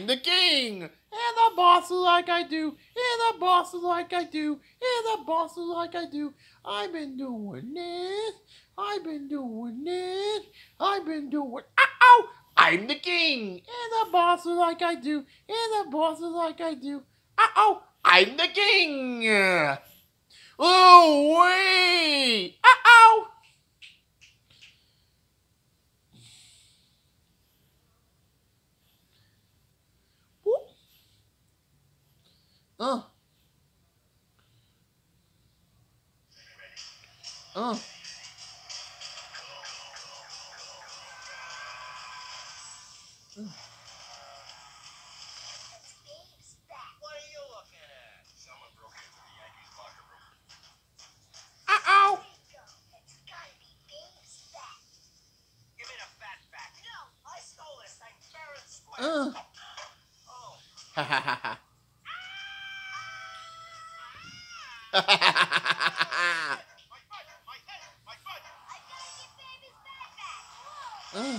I'm the king. And the boss is like I do. And the boss is like I do. And the boss is like I do. I've been doing this. I've been doing this. I've been doing. Ow! I'm the king. And the boss is like I do. And the boss is like I do. I'm the king. Oh, wait. Whoop. Uh. Uh. What are you looking at? Someone broke into the Yankees locker room. It's gotta be Babe's bat. Give me the bat back. No, I stole this thing fair and square. Oh. Ha ha ha ha. My foot! My head! My foot! I gotta get Baby's bat back.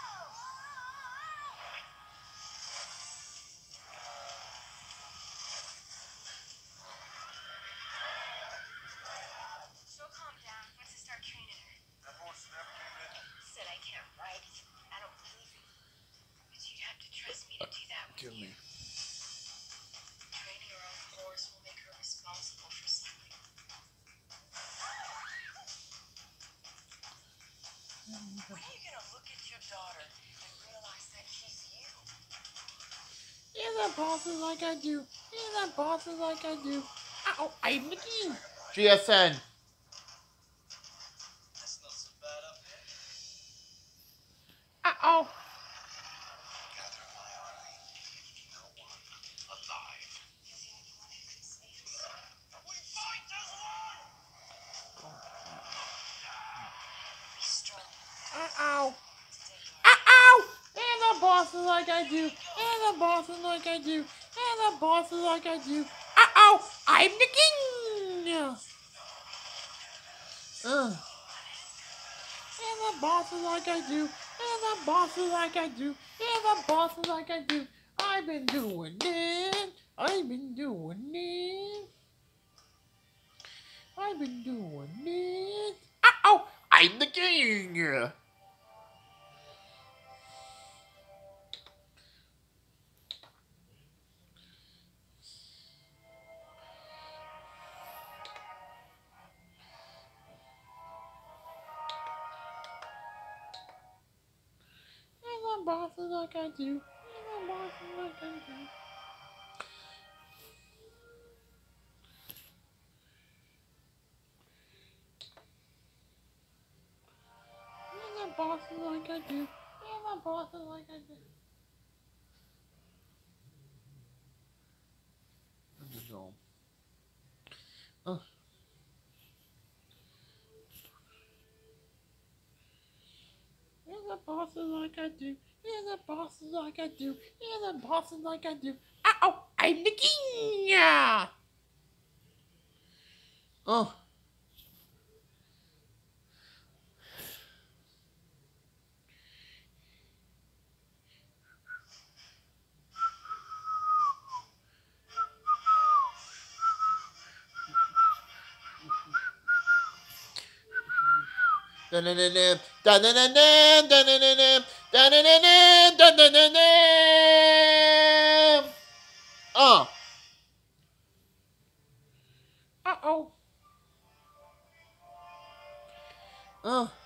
She'll calm down once I start training her. That horse never came in. Said I can't ride it. I don't believe it. But you'd have to trust me to do that with Give you. me. Training her own horse will make her responsible for something. When are you gonna look at your daughter and realize that she's you? And the boss is like I do. And the boss is like I do. I'm the king. GSN. That's not so bad up here. Gather my army. No one alive. You're the only one who can save us. We fight this one! Be strong. Today And the boss is like I do. And the boss is like I do. And the boss is like I do. I'm the king. And the boss is like I do. And the boss is like I do. And the boss is like I do. I've been doing it. I've been doing it. I've been doing it. I'm the king. And the boss is like I do. And the boss is like I do. And the boss is like I do. And the boss is like I do. And the dome. And the boss is like I do. And the boss is like I do. And the boss is like I do. I'm the king. Oh. Dun-dun-dun-dun, dun-dun-dun-dun, dun-dun-dun-dun, dun-dun-dun-dun, dun-dun-dun-dun. Uh-oh.